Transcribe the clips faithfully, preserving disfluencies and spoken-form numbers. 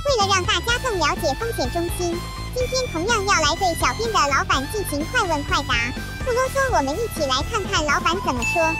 为了让大家更了解风险中心，今天同样要来对小编的老板进行快问快答。不啰嗦，我们一起来看看老板怎么说。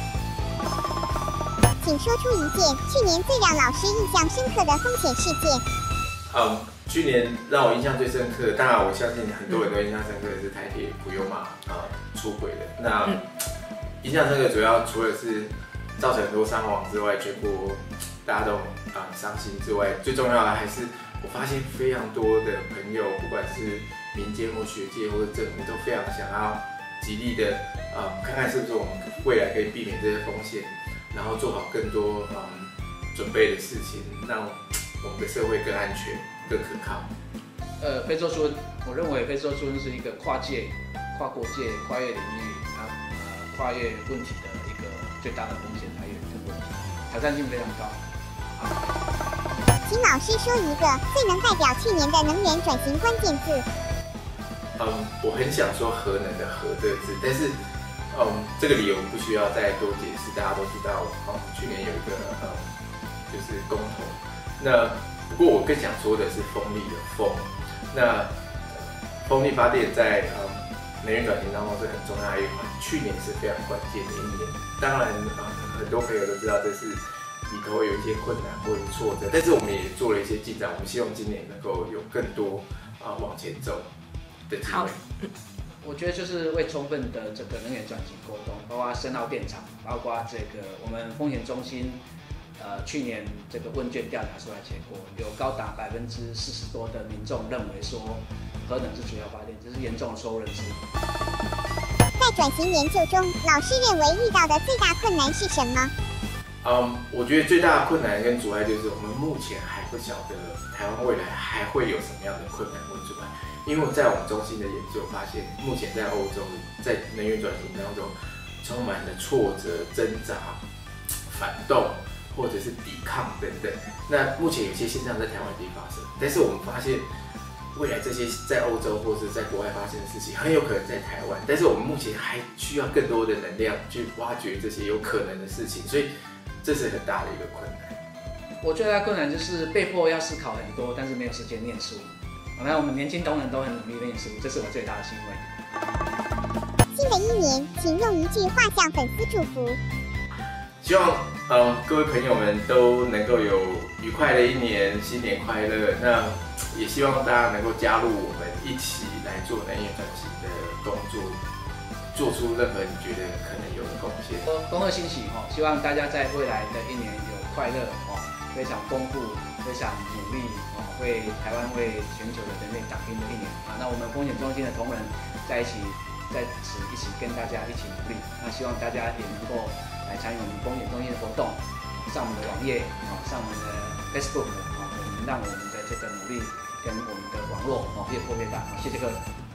请说出一件去年最让老师印象深刻的风险事件。 嗯，去年让我印象最深刻的，当然我相信很多人都印象深刻的是台铁普悠玛啊出轨的。那、嗯、印象深刻主要除了是造成很多伤亡之外，全国大家都啊伤心之外，最重要的还是我发现非常多的朋友，不管是民间或学界或者政府，都非常想要极力的啊、嗯、看看是不是我们未来可以避免这些风险，然后做好更多嗯准备的事情，让我们的社会更安全、更可靠。 呃，非洲猪瘟，我认为非洲猪瘟是一个跨界、跨国界、跨越领域啊呃跨越问题的一个最大的风险来源跟问题，挑战性非常高。 请老师说一个最能代表去年的能源转型关键字。 嗯，我很想说核能的核这个字，但是嗯，这个理由不需要再多解释，大家都知道，嗯，去年有一个嗯，就是公投。那不过我更想说的是风力的风。那风力发电在嗯能源转型当中是很重要的一环，去年是非常关键的一年。当然，嗯，很多朋友都知道这是里头有一些困难或者挫折，但是我们也做了一些进展。我们希望今年能够有更多啊、呃、往前走的机会。 我觉得就是为充分的这个能源转型沟通，包括深澳电厂，包括这个我们风险中心，呃，去年这个问卷调查出来结果，有高达百分之四十多的民众认为说核能是主要发电，这是严重的错误认知。 在转型研究中，老师认为遇到的最大困难是什么？ 嗯，我觉得最大的困难跟阻碍就是我们目前还不晓得台湾未来还会有什么样的困难或阻碍。因为在我们中心的研究发现，目前在欧洲在能源转型当中充满了挫折、挣扎、反动或者是抵抗等等。那目前有些现象在台湾已经发生，但是我们发现未来这些在欧洲或者在国外发生的事情，很有可能在台湾。但是我们目前还需要更多的能量去挖掘这些有可能的事情，所以这是很大的一个困难。 我最大的困难就是被迫要思考很多，但是没有时间念书。那我们年轻同仁都很努力念书，这是我最大的欣慰。 新的一年，请用一句话向粉丝祝福。 希望呃各位朋友们都能够有愉快的一年，新年快乐。那也希望大家能够加入我们一起来做能源转型的工作，做出任何你觉得可能有的贡献。 恭贺新喜哦！希望大家在未来的一年有快乐哦，非常丰富，非常努力哦，为台湾、为全球的人类打拼的一年啊！那我们风险中心的同仁在一起，在此一起跟大家一起努力。那希望大家也能够来参与我们风险中心的活动，上我们的网页啊，上我们的 Facebook 啊，我们让我们的这个努力跟我们的网络哦越扩越大。谢谢各位。